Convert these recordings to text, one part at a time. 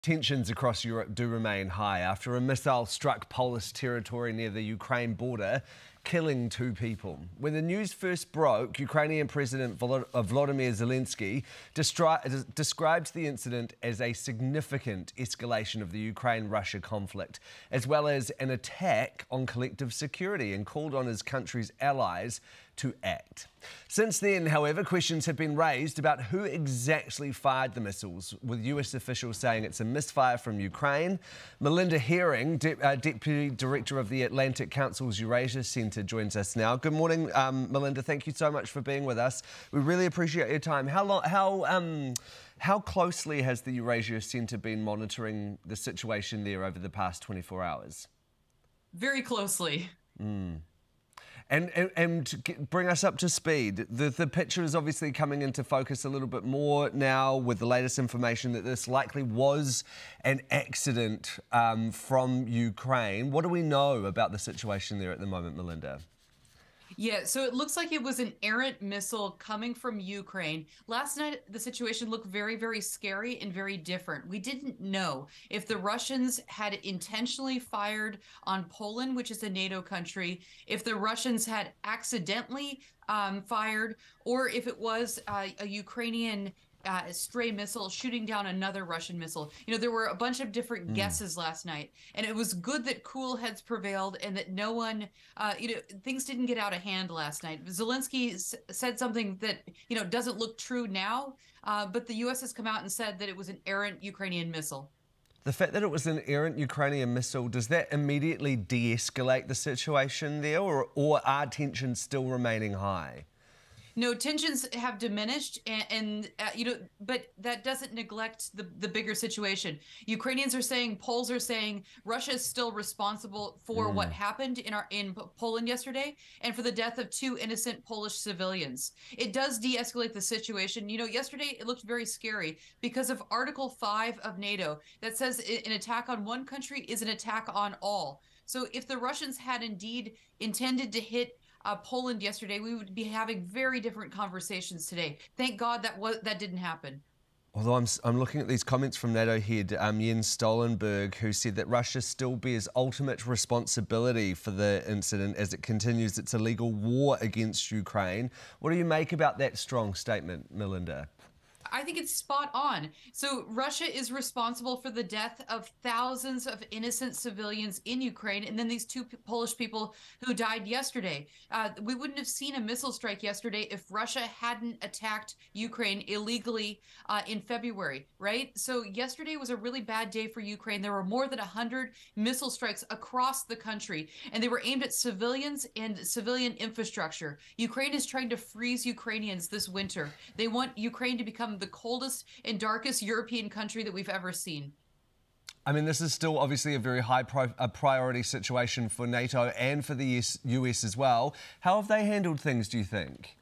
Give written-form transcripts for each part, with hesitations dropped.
Tensions across Europe do remain high after a missile struck Polish territory near the Ukraine border, killing 2 people. When the news first broke, Ukrainian President Volodymyr Zelensky described the incident as a significant escalation of the Ukraine-Russia conflict, as well as an attack on collective security, and called on his country's allies to act. Since then, however, questions have been raised about who exactly fired the missiles, with US officials saying it's a misfire from Ukraine. Melinda Haring, Deputy Director of the Atlantic Council's Eurasia Centre, joins us now. Good morning, Melinda. Thank you so much for being with us. We really appreciate your time. How closely has the Eurasia Centre been monitoring the situation there over the past 24 hours? Very closely. And bring us up to speed. The picture is obviously coming into focus a little bit more now with the latest information that this likely was an accident from Ukraine. What do we know about the situation there at the moment, Melinda? Yeah, so it looks like it was an errant missile coming from Ukraine. Last night, the situation looked very, very scary and very different. We didn't know if the Russians had intentionally fired on Poland, which is a NATO country, if the Russians had accidentally fired, or if it was a Ukrainian stray missile shooting down another Russian missile. You know, there were a bunch of different guesses last night, and it was good that cool heads prevailed and that no one, things didn't get out of hand last night. Zelensky said something that, doesn't look true now, but the U.S. has come out and said that it was an errant Ukrainian missile. The fact that it was an errant Ukrainian missile, does that immediately de-escalate the situation there, or are tensions still remaining high? No, tensions have diminished, but that doesn't neglect the bigger situation. Ukrainians are saying, Poles are saying, Russia is still responsible for what happened in Poland yesterday and for the death of 2 innocent Polish civilians. It does de-escalate the situation. Yesterday it looked very scary because of Article 5 of NATO that says an attack on one country is an attack on all. So if the Russians had indeed intended to hit Poland yesterday, we would be having very different conversations today. Thank God that didn't happen. Although I'm looking at these comments from NATO head Jens Stoltenberg, who said that Russia still bears ultimate responsibility for the incident as it continues its illegal war against Ukraine. What do you make about that strong statement, Melinda? I think it's spot on. So Russia is responsible for the death of thousands of innocent civilians in Ukraine, and then these 2 Polish people who died yesterday. We wouldn't have seen a missile strike yesterday if Russia hadn't attacked Ukraine illegally in February, right? So yesterday was a really bad day for Ukraine. There were more than 100 missile strikes across the country, and they were aimed at civilians and civilian infrastructure. Ukraine is trying to freeze Ukrainians this winter. They want Ukraine to become the coldest and darkest European country that we've ever seen. I mean, this is still obviously a very high priority situation for NATO and for the US as well. How have they handled things, do you think?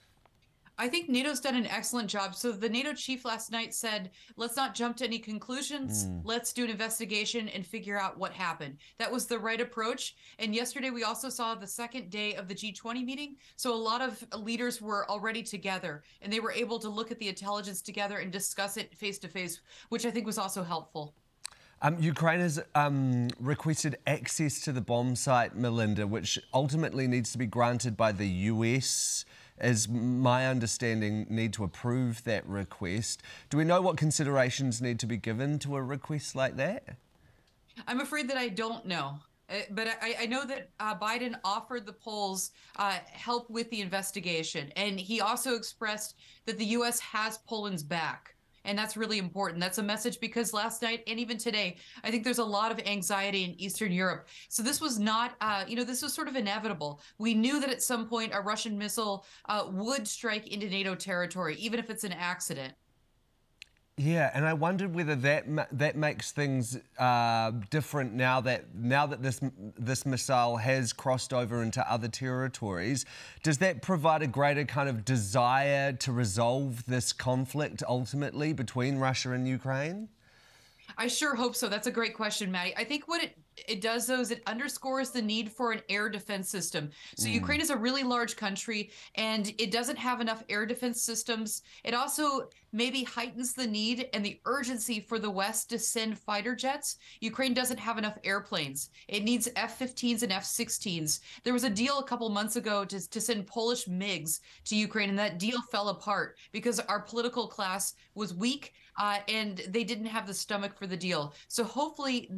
I think NATO's done an excellent job. So the NATO chief last night said, let's not jump to any conclusions. Let's do an investigation and figure out what happened. That was the right approach. And yesterday we also saw the second day of the G20 meeting. So a lot of leaders were already together and they were able to look at the intelligence together and discuss it face to face, which I think was also helpful. Ukraine has requested access to the bomb site, Melinda, which ultimately needs to be granted by the US. As my understanding, need to approve that request. Do we know what considerations need to be given to a request like that? I'm afraid that I don't know. But I know that Biden offered the Poles help with the investigation. And he also expressed that the U.S. has Poland's back. And that's really important. That's a message because last night and even today, I think there's a lot of anxiety in Eastern Europe. So this was not, this was sort of inevitable. We knew that at some point a Russian missile would strike into NATO territory, even if it's an accident. Yeah, and I wondered whether that makes things different now that this missile has crossed over into other territories. Does that provide a greater kind of desire to resolve this conflict ultimately between Russia and Ukraine? I sure hope so. That's a great question, Maddie. I think what it does those. It underscores the need for an air defense system. So Ukraine is a really large country, and it doesn't have enough air defense systems. It also maybe heightens the need and the urgency for the West to send fighter jets. Ukraine doesn't have enough airplanes. It needs F-15s and F-16s. There was a deal a couple months ago to send Polish MiGs to Ukraine, and that deal fell apart because our political class was weak, and they didn't have the stomach for the deal. So hopefully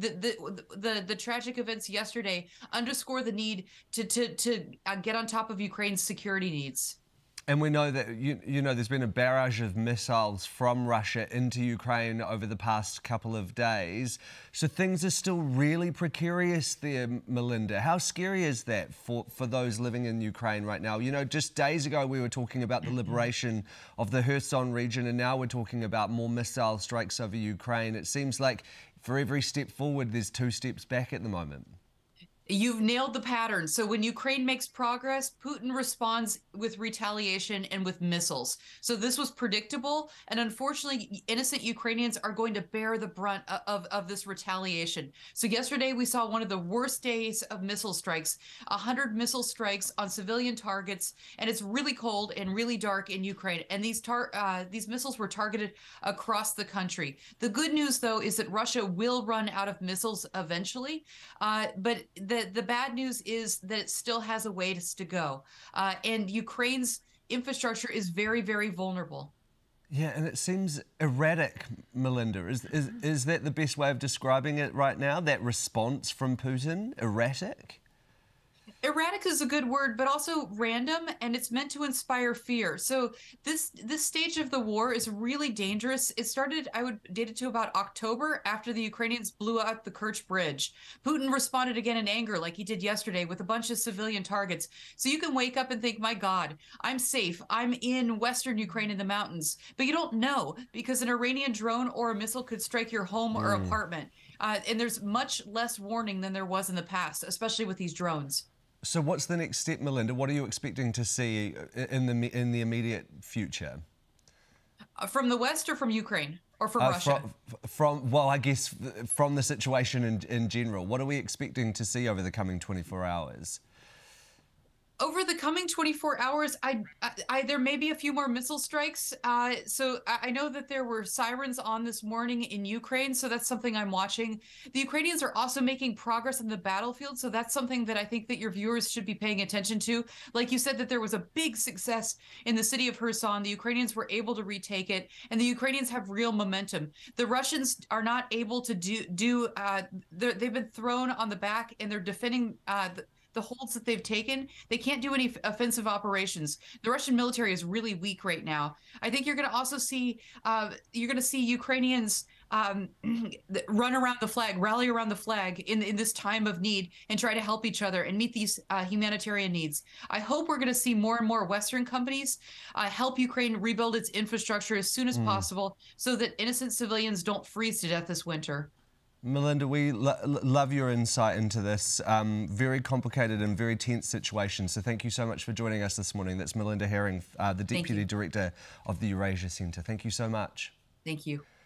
the tragic events yesterday underscore the need to get on top of Ukraine's security needs. And we know that, you know, there's been a barrage of missiles from Russia into Ukraine over the past couple of days. So things are still really precarious there, Melinda. How scary is that for those living in Ukraine right now? You know, just days ago we were talking about the liberation of the Kherson region, and now we're talking about more missile strikes over Ukraine. It seems like for every step forward, there's 2 steps back at the moment. You've nailed the pattern. So when Ukraine makes progress, Putin responds with retaliation and with missiles. So this was predictable. And unfortunately, innocent Ukrainians are going to bear the brunt of this retaliation. So yesterday, we saw one of the worst days of missile strikes, 100 missile strikes on civilian targets. And it's really cold and really dark in Ukraine. And these missiles were targeted across the country. The good news, though, is that Russia will run out of missiles eventually. But the bad news is that it still has a ways to go. And Ukraine's infrastructure is very, very vulnerable. Yeah, and it seems erratic, Melinda. Is that the best way of describing it right now, that response from Putin? Erratic? Erratic is a good word, but also random, and it's meant to inspire fear. So this stage of the war is really dangerous. It started, I would date it to about October, after the Ukrainians blew out the Kerch Bridge. Putin responded again in anger, like he did yesterday, with a bunch of civilian targets. So you can wake up and think, my God, I'm safe. I'm in Western Ukraine in the mountains. But you don't know, because an Iranian drone or a missile could strike your home or apartment. And there's much less warning than there was in the past, especially with these drones. So what's the next step, Melinda? What are you expecting to see in the immediate future? From the West or from Ukraine? Or from Russia? Well, I guess from the situation in general. What are we expecting to see over the coming 24 hours? Over the coming 24 hours, there may be a few more missile strikes. So I know that there were sirens on this morning in Ukraine, so that's something I'm watching. The Ukrainians are also making progress on the battlefield, so that's something that I think that your viewers should be paying attention to. Like you said, that there was a big success in the city of Kherson. The Ukrainians were able to retake it, and the Ukrainians have real momentum. The Russians are not able to they've been thrown on the back, and they're defending the holds that they've taken. They can't do any offensive operations. The Russian military is really weak right now. I think you're going to also see Ukrainians run around the flag, rally around the flag in this time of need, and try to help each other and meet these humanitarian needs. I hope we're going to see more and more Western companies help Ukraine rebuild its infrastructure as soon as possible, so that innocent civilians don't freeze to death this winter. Melinda, we love your insight into this very complicated and very tense situation. So thank you so much for joining us this morning. That's Melinda Haring, the Deputy Director of the Eurasia Centre. Thank you so much. Thank you.